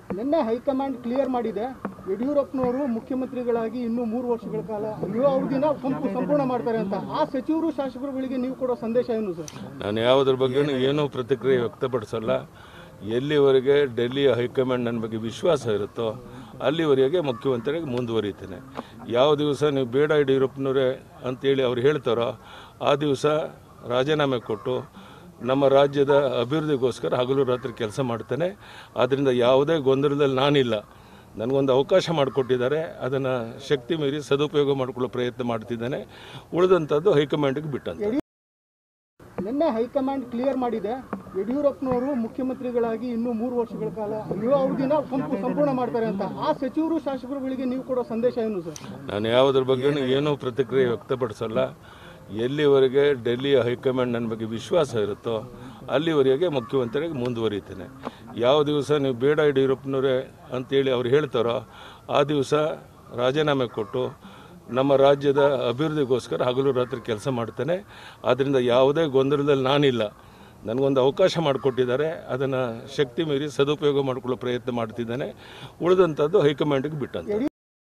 ನಿನ್ನೆ high command clear ಮಾಡಿದೆ, ಯಡಿಯೂರಪ್ಪನವರು ಮುಖ್ಯಮಂತ್ರಿಗಳಾಗಿ ಇನ್ನೂ 3 ವರ್ಷಗಳ ಕಾಲ ಅವಧಿನ ಸಂಪೂರ್ಣ ಮಾಡ್ತಾರೆ ಅಂತ. ಆ ಸಚಿವರು ಶಾಸಕರುಗಳಿಗೆ ನೀವು ಕೊಡೋ ಸಂದೇಶ ಏನು ಸರ್? ನಾನು ಯಾವುದ್ರ ಬಗ್ಗೆ ಏನೂ ಪ್ರತಿಕ್ರಿಯೆ ವ್ಯಕ್ತಪಡಿಸಲ್ಲ. ಎಲ್ಲಿವರೆಗೆ ಡೆಲ್ಲಿ ಹೈಕಮಾಂಡ್ ನನ್ನ ಬಗ್ಗೆ ವಿಶ್ವಾಸ ಇರುತ್ತೋ ಅಲ್ಲಿವರೆಗೆ ಮುಖ್ಯಮಂತ್ರಿಯಾಗಿ ಮುಂದುವರಿತೇನೆ. ಯಾವ ದಿವಸ ನೀವು ಬೇಡ ಯಡಿಯೂರಪ್ಪನವರೇ ಅಂತೇಳಿ ಅವ್ರು ಹೇಳ್ತಾರೋ ಆ ದಿವಸ ರಾಜೀನಾಮೆ ಕೊಟ್ಟು ನಮ್ಮ ರಾಜ್ಯದ ಅಭಿವೃದ್ಧಿಗೋಸ್ಕರ ಹಗಲು ರಾತ್ರಿ ಕೆಲಸ ಮಾಡ್ತೇನೆ. ಆದ್ದರಿಂದ ಯಾವುದೇ ಗೊಂದಲದಲ್ಲಿ ನಾನಿಲ್ಲ. ನನಗೊಂದು ಅವಕಾಶ ಮಾಡಿಕೊಟ್ಟಿದ್ದಾರೆ, ಅದನ್ನು ಶಕ್ತಿ ಮೀರಿ ಸದುಪಯೋಗ ಮಾಡಿಕೊಳ್ಳೋ ಪ್ರಯತ್ನ ಮಾಡ್ತಿದ್ದೇನೆ. ಉಳಿದಂಥದ್ದು ಹೈಕಮಾಂಡ್ಗೆ ಬಿಟ್ಟಂತೆ. ನಿನ್ನೆ ಹೈಕಮಾಂಡ್ ಕ್ಲಿಯರ್ ಮಾಡಿದೆ, ಯಡಿಯೂರಪ್ಪನವರು ಮುಖ್ಯಮಂತ್ರಿಗಳಾಗಿ ಇನ್ನೂ 3 ವರ್ಷಗಳ ಕಾಲ ಅವಧಿನ ಸಂಪೂರ್ಣ ಮಾಡ್ತಾರೆ ಅಂತ. ಆ ಸಚಿವರು ಶಾಸಕರುಗಳಿಗೆ ನೀವು ಕೊಡೋ ಸಂದೇಶ ಏನು ಸರ್? ನಾನು ಯಾವುದ್ರ ಬಗ್ಗೆ ಏನೂ ಪ್ರತಿಕ್ರಿಯೆ ವ್ಯಕ್ತಪಡಿಸಲ್ಲ. ಎಲ್ಲಿವರೆಗೆ ಡೆಲ್ಲಿ ಹೈಕಮಾಂಡ್ ನನ್ನ ಬಗ್ಗೆ ವಿಶ್ವಾಸ ಇರುತ್ತೋ ಅಲ್ಲಿವರೆಗೆ ಮುಖ್ಯಮಂತ್ರಿಯಾಗಿ ಮುಂದುವರಿತೇನೆ. ಯಾವ ದಿವಸ ನೀವು ಬೇಡ ಯಡಿಯೂರಪ್ಪನವರೇ ಅಂತೇಳಿ ಅವ್ರು ಹೇಳ್ತಾರೋ ಆ ದಿವಸ ರಾಜೀನಾಮೆ ಕೊಟ್ಟು ನಮ್ಮ ರಾಜ್ಯದ ಅಭಿವೃದ್ಧಿಗೋಸ್ಕರ ಹಗಲು ರಾತ್ರಿ ಕೆಲಸ ಮಾಡ್ತೇನೆ. ಆದ್ದರಿಂದ ಯಾವುದೇ ಗೊಂದಲದಲ್ಲಿ ನಾನಿಲ್ಲ. ನನಗೊಂದು ಅವಕಾಶ ಮಾಡಿಕೊಟ್ಟಿದ್ದಾರೆ, ಅದನ್ನು ಶಕ್ತಿ ಮೀರಿ ಸದುಪಯೋಗ ಮಾಡಿಕೊಳ್ಳೋ ಪ್ರಯತ್ನ ಮಾಡ್ತಿದ್ದೇನೆ. ಉಳಿದಂಥದ್ದು ಹೈಕಮಾಂಡ್ಗೆ ಬಿಟ್ಟಂತೆ.